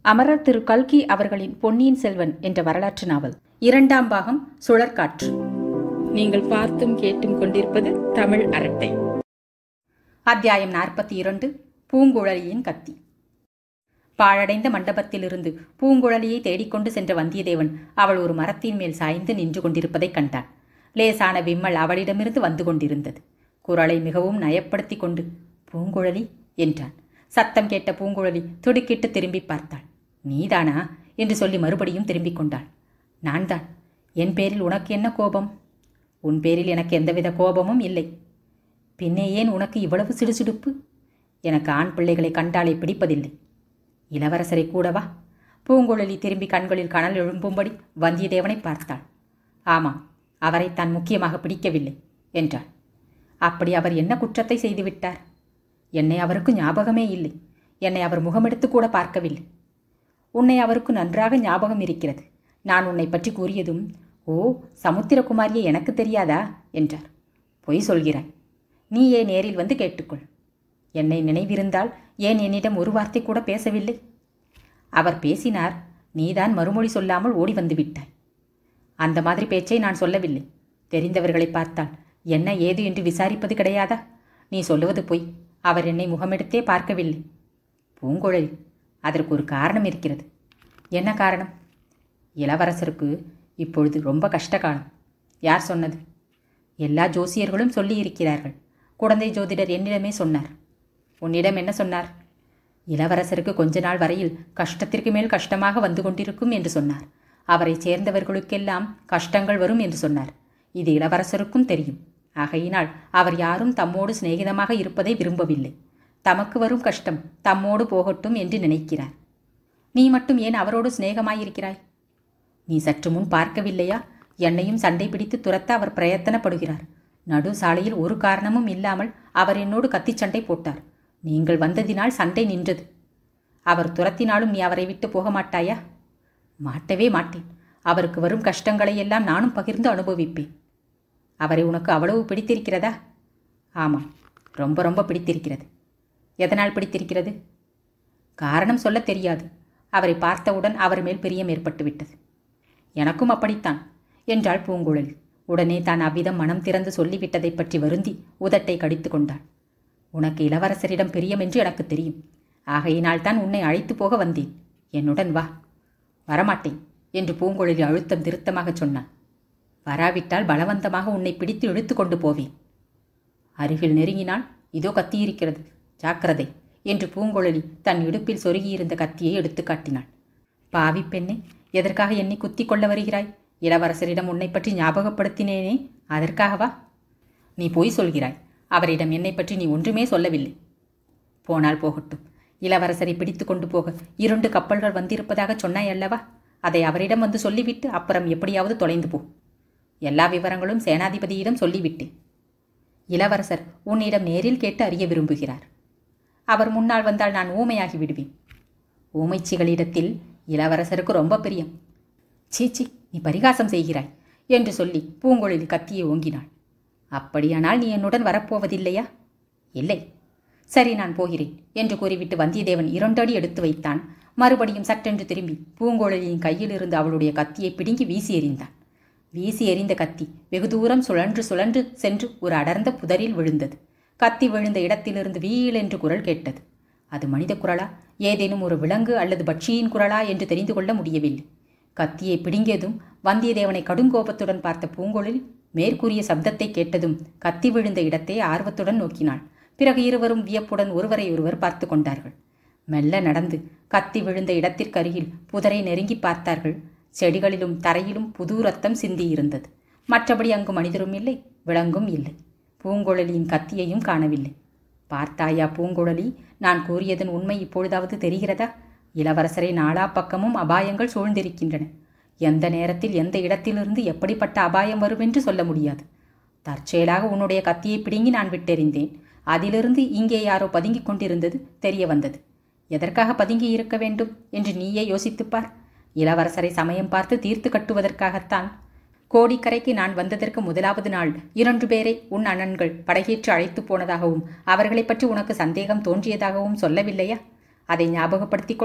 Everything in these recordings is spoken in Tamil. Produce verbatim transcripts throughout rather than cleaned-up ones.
அமரர் திரு கல்கி அவர்களின் பொன்னியின் செல்வன் என்ற வரலாற்று நாவல் இரண்டாம் பாகம் சுழற்காற்று. நீங்கள் பார்த்தும் கேட்டும் கொண்டிருப்பது தமிழ் அரட்டை. அத்தியாயம் நாற்பத்தி இரண்டு. பூங்குழலியின் கத்தி. பாழடைந்த மண்டபத்திலிருந்து பூங்குழலியை தேடிக்கொண்டு சென்ற வந்தியத்தேவன் அவள் ஒரு மரத்தின் மேல் சாய்ந்து நின்று கொண்டிருப்பதைக் கண்டான். லேசான விம்மல் அவளிடமிருந்து வந்து கொண்டிருந்தது. குரலை மிகவும் நயப்படுத்தி கொண்டு பூங்குழலி என்றான். சத்தம் கேட்ட பூங்குழலி துடுக்கிட்டு திரும்பி பார்த்தாள். நீதானா என்று சொல்லி மறுபடியும் திரும்பிக் கொண்டாள். நான் தான். என் பேரில் உனக்கு என்ன கோபம்? உன் பேரில் எனக்கு எந்தவித கோபமும் இல்லை. பின்னே ஏன் உனக்கு இவ்வளவு சிடுசிடுப்பு? எனக்கு ஆண் பிள்ளைகளை கண்டாலே பிடிப்பதில்லை. இளவரசரை கூடவா? பூங்குழலி திரும்பி கண்களில் கனல் எழும்பும்படி வந்தியத்தேவனை பார்த்தாள். ஆமாம், அவரை தான் முக்கியமாக பிடிக்கவில்லை என்றாள். அப்படி அவர் என்ன குற்றத்தை செய்துவிட்டார்? என்னை அவருக்கு ஞாபகமே இல்லை. என்னை அவர் முகமெடுத்து கூட பார்க்கவில்லை. உன்னை அவருக்கு நன்றாக ஞாபகம் இருக்கிறது. நான் உன்னை பற்றி கூறியதும், ஓ, சமுத்திரகுமாரியை எனக்கு தெரியாதா என்றார். பொய் சொல்கிறாய். நீயே நேரில் வந்து கேட்டுக்கொள். என்னை நினைவிருந்தால் ஏன் என்னிடம் ஒரு வார்த்தை கூட பேசவில்லை? அவர் பேசினார். நீதான் மறுமொழி சொல்லாமல் ஓடி வந்து விட்டாய். அந்த மாதிரி பேச்சை நான் சொல்லவில்லை. தெரிந்தவர்களை பார்த்தால் என்ன ஏது என்று விசாரிப்பது கிடையாதா? நீ சொல்லுவது பொய். அவர் என்னை முகமெடுத்தே பார்க்கவில்லை. பூங்குழலி, அதற்கு ஒரு காரணம் இருக்கிறது. என்ன காரணம்? இளவரசருக்கு இப்பொழுது ரொம்ப கஷ்டகாலம். யார் சொன்னது? எல்லா ஜோசியர்களும் சொல்லி இருக்கிறார்கள். குழந்தை ஜோதிடர் என்னிடமே சொன்னார். உன்னிடம் என்ன சொன்னார்? இளவரசருக்கு கொஞ்ச நாள் வரையில் கஷ்டத்திற்கு மேல் கஷ்டமாக வந்து கொண்டிருக்கும் என்று சொன்னார். அவரை சேர்ந்தவர்களுக்கெல்லாம் கஷ்டங்கள் வரும் என்று சொன்னார். இது இளவரசருக்கும் தெரியும். ஆகையினால் அவர் யாரும் தம்மோடு சிநேகிதமாக இருப்பதை விரும்பவில்லை. தமக்கு வரும் கஷ்டம் தம்மோடு போகட்டும் என்று நினைக்கிறார். நீ மட்டும் ஏன் அவரோடு சிநேகமாயிருக்கிறாய்? நீ சற்று முன் பார்க்கவில்லையா? என்னையும் சண்டை பிடித்து துரத்த அவர் பிரயத்தனப்படுகிறார். நடு சாலையில் ஒரு காரணமும் இல்லாமல் அவர் என்னோடு கத்தி சண்டை போட்டார். நீங்கள் வந்ததினால் சண்டை நின்றது. அவர் துரத்தினாலும் நீ அவரை விட்டு போக மாட்டாயா? மாட்டவே மாட்டேன். அவருக்கு வரும் கஷ்டங்களை எல்லாம் நானும் பகிர்ந்து அனுபவிப்பேன். அவரை உனக்கு அவ்வளவு பிடித்திருக்கிறதா? ஆமாம், ரொம்ப ரொம்ப பிடித்திருக்கிறது. எதனால் பிடித்திருக்கிறது? காரணம் சொல்ல தெரியாது. அவரை பார்த்தவுடன் அவர் மேல் பிரியம் ஏற்பட்டு விட்டது. எனக்கும் அப்படித்தான் என்றாள் பூங்குழலி. உடனே தான் அவ்விதம் மனம் திறந்து சொல்லிவிட்டதை பற்றி வருந்தி உதட்டை கடித்து கொண்டாள். உனக்கு இளவரசரிடம் பிரியம் என்று எனக்கு தெரியும். ஆகையினால் தான் உன்னை அழைத்து போக வந்தேன். என்னுடன் வா. வரமாட்டேன் என்று பூங்குழலி அழுத்தம் திருத்தமாக சொன்னான். வராவிட்டால் பலவந்தமாக உன்னை பிடித்து இழுத்து கொண்டு போவேன். அருகில் நெருங்கினால் இதோ கத்தியிருக்கிறது, ஜாக்கிரதை என்று பூங்குழலி தன் இடுப்பில் சொருகியிருந்த கத்தியை எடுத்து காட்டினாள். பாவி பெண்ணே, எதற்காக என்னை குத்தி கொள்ள வருகிறாய்? இளவரசரிடம் உன்னை பற்றி ஞாபகப்படுத்தினேனே, அதற்காகவா? நீ பொய் சொல்கிறாய். அவரிடம் என்னை பற்றி நீ ஒன்றுமே சொல்லவில்லை. போனால் போகட்டும். இளவரசரை பிடித்து கொண்டு போக இரண்டு கப்பல்கள் வந்திருப்பதாக சொன்னாய் அல்லவா? அதை அவரிடம் வந்து சொல்லிவிட்டு அப்புறம் எப்படியாவது தொலைந்து போ. எல்லா விவரங்களும் சேனாதிபதியிடம் சொல்லிவிட்டேன். இளவரசர் உன்னிடம் நேரில் கேட்டு அறிய விரும்புகிறார். அவர் முன்னால் வந்தால் நான் ஊமையாகி விடுவேன். ஊமைச்சிகளிடத்தில் இளவரசருக்கு ரொம்ப பிரியம். சீச்சி, நீ பரிகாசம் செய்கிறாய் என்று சொல்லி பூங்குழலி கத்தியை ஓங்கினாள். அப்படியானால் நீ என்னுடன் வரப்போவதில்லையா? இல்லை. சரி, நான் போகிறேன் என்று கூறிவிட்டு வந்தியத்தேவன் இரண்டடி எடுத்து வைத்தான். மறுபடியும் சட்டென்று திரும்பி பூங்குழலியின் கையில் இருந்து அவளுடைய கத்தியை பிடுங்கி வீசி எறிந்தான். வீசி எறிந்த கத்தி வெகு தூரம் சுழன்று சுழன்று சென்று ஒரு அடர்ந்த புதரில் விழுந்தது. கத்தி விழுந்த இடத்திலிருந்து வீல் என்று குரல் கேட்டது. அது மனித குரலா, ஏதேனும் ஒரு விலங்கு அல்லது பட்சியின் குரலா என்று தெரிந்து கொள்ள முடியவில்லை. கத்தியை பிடுங்கியதும் வந்தியத்தேவனை கடுங்கோபத்துடன் பார்த்த பூங்குழலி மேற்கூறிய சப்தத்தை கேட்டதும் கத்தி விழுந்த இடத்தை ஆர்வத்துடன் நோக்கினாள். பிறகு இருவரும் வியப்புடன் ஒருவரை ஒருவர் பார்த்து கொண்டார்கள். மெல்ல நடந்து கத்தி விழுந்த இடத்திற்கருகில் புதரை நெருங்கி பார்த்தார்கள். செடிகளிலும் தரையிலும் புது ரத்தம் சிந்தியிருந்தது. மற்றபடி அங்கு மனிதரும் இல்லை, விலங்கும் இல்லை. பூங்குழலியின் கத்தியையும் காணவில்லை. பார்த்தாயா பூங்குழலி, நான் கூறியதன் உண்மை இப்பொழுதாவது தெரிகிறதா? இளவரசரை நாலா பக்கமும் அபாயங்கள் சூழ்ந்திருக்கின்றன. எந்த நேரத்தில் எந்த இடத்திலிருந்து எப்படிப்பட்ட அபாயம் வரும் என்று சொல்ல முடியாது. தற்செயலாக உன்னுடைய கத்தியை பிடுங்கி நான் விட்டெறிந்தேன். அதிலிருந்து இங்கே யாரோ பதுங்கிக் கொண்டிருந்தது தெரிய வந்தது. எதற்காக பதுங்கி இருக்க வேண்டும் என்று நீயே யோசித்துப்பார். இளவரசரை சமயம் பார்த்து தீர்த்து கட்டுவதற்காகத்தான். கோடிக்கரைக்கு நான் வந்ததற்கு முதலாவது நாள் இரண்டு பேரை உன் அண்ணன்கள் படகேற்று அழைத்து போனதாகவும் அவர்களை பற்றி உனக்கு சந்தேகம் தோன்றியதாகவும் சொல்லவில்லையா? அதை ஞாபகப்படுத்திக்கொள்.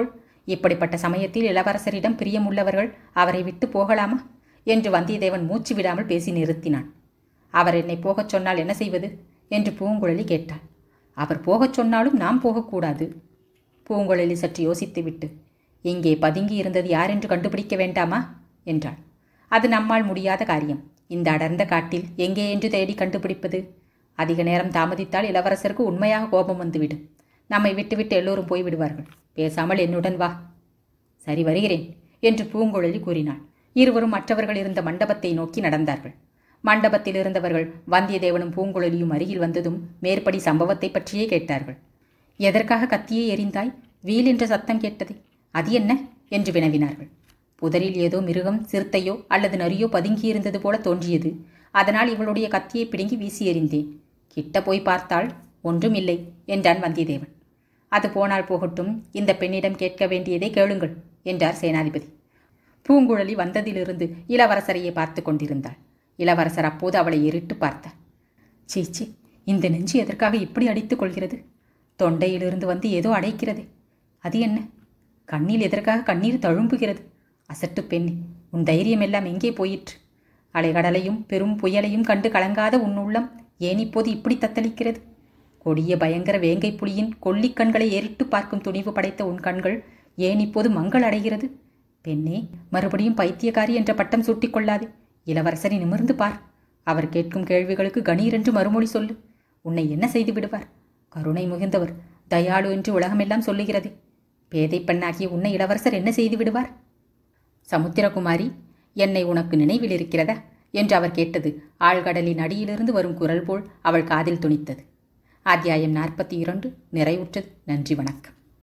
இப்படிப்பட்ட சமயத்தில் இளவரசரிடம் பிரியமுள்ளவர்கள் அவரை விட்டு போகலாமா என்று வந்தியத்தேவன் மூச்சு விடாமல் பேசி நிறுத்தினான். அவர் என்னை போகச் சொன்னால் என்ன செய்வது என்று பூங்குழலி கேட்டாள். அவர் போகச் சொன்னாலும் நாம் போகக்கூடாது. பூங்குழலி சற்று யோசித்துவிட்டு, இங்கே பதுங்கி இருந்தது யார் என்று கண்டுபிடிக்க வேண்டாமா என்றாள். அது நம்மால் முடியாத காரியம். இந்த அடர்ந்த காட்டில் எங்கே என்று தேடி கண்டுபிடிப்பது? அதிக நேரம் தாமதித்தால் இளவரசருக்கு உண்மையாக கோபம் வந்துவிடும். நம்மை விட்டுவிட்டு எல்லோரும் போய்விடுவார்கள். பேசாமல் என்னுடன் வா. சரி, வருகிறேன் என்று பூங்குழலி கூறினாள். இருவரும் மற்றவர்கள் இருந்த மண்டபத்தை நோக்கி நடந்தார்கள். மண்டபத்தில் இருந்தவர்கள் வந்தியத்தேவனும் பூங்குழலியும் அருகில் வந்ததும் மேற்படி சம்பவத்தை பற்றியே கேட்டார்கள். எதற்காக கத்தியை எறிந்தாய்? வீல் என்ற சத்தம் கேட்டது, அது என்ன என்று வினவினார்கள். புதரில் ஏதோ மிருகம், சிறுத்தையோ அல்லது நரியோ பதுங்கியிருந்தது போல தோன்றியது. அதனால் இவளுடைய கத்தியை பிடுங்கி வீசி எறிந்தேன். கிட்ட போய் பார்த்தால் ஒன்றும் இல்லை என்றான் வந்தியத்தேவன். அது போனால் போகட்டும், இந்த பெண்ணிடம் கேட்க வேண்டியதை கேளுங்கள் என்றார் சேனாதிபதி. பூங்குழலி வந்ததிலிருந்து இளவரசரையே பார்த்து கொண்டிருந்தாள். இளவரசர் அப்போது அவளை எரிட்டு பார்த்தார். சீச்சி, இந்த நெஞ்சு எதற்காக இப்படி அடித்துக் கொள்கிறது? தொண்டையிலிருந்து வந்து ஏதோ அடைக்கிறது. அது என்ன? கண்ணில் எதற்காக கண்ணீர் தழும்புகிறது? அசட்டு பெண்ணே, உன் தைரியம் எல்லாம் எங்கே போயிற்று? அலைகடலையும் பெரும் புயலையும் கண்டு கலங்காத உன் உள்ளம் ஏன் இப்போது இப்படி தத்தளிக்கிறது? கொடிய பயங்கர வேங்கை புலியின் கொல்லிக் கண்களை ஏறிட்டு பார்க்கும் துணிவு படைத்த உன் கண்கள் ஏன் இப்போது மங்கள் அடைகிறது? பெண்ணே, மறுபடியும் பைத்தியக்காரி என்ற பட்டம் சூட்டிக்கொள்ளாதே. இளவரசரை நிமிர்ந்து பார். அவர் கேட்கும் கேள்விகளுக்கு கணீரென்று மறுமொழி சொல்லு. உன்னை என்ன செய்து விடுவார்? கருணை மிகுந்தவர், தயாளு என்று உலகமெல்லாம் சொல்லுகிறது. பேதை பெண்ணாகிய உன்னை இளவரசர் என்ன செய்து விடுவார்? சமுத்திரகுமாரி, என்னை உனக்கு நினைவில் இருக்கிறதா என்று அவர் கேட்டது ஆழ்கடலின் அடியிலிருந்து வரும் குரல் போல் அவள் காதில் துணித்தது. அத்தியாயம் நாற்பத்தி இரண்டு நிறைவுற்றது. நன்றி, வணக்கம்.